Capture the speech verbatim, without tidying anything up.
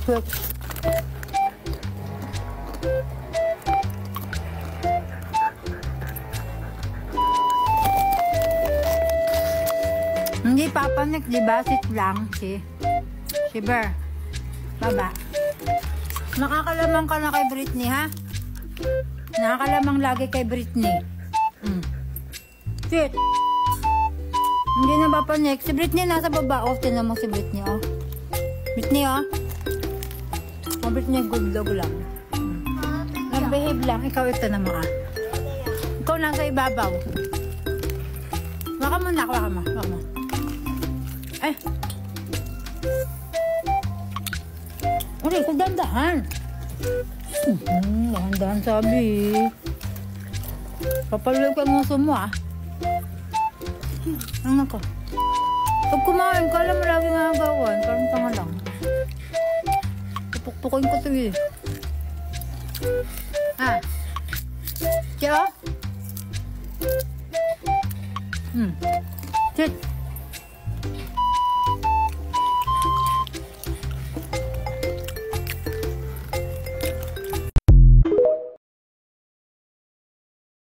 Hindi papanik, di ba? Sit lang. Si, si Ber. Baba. Nakakalamang ka na kay Britney, ha? Nakakalamang lagi kay Britney. Mm. Sit. Hindi na papanik. Si Britney nasa baba. Oh, tinan mo si Britney, oh. Britney, oh. Oh, Britney, good dog lang. Mm. Nag-behave lang. Ikaw ito naman, ah. Ikaw nasa ibabaw. Waka mo na, waka mo. Waka mo. Ay. Ulit, dahan-dahan. Hmm, dahan-dahan sabi. Papaluin ko ang nguso mo, ah. Ano ka? Pag kumain ka, alam mo lagi nagagawan. Parang tanga lang. Pupukpukin ko ito, eh. Ah. Siya, oh. Hmm. Sit.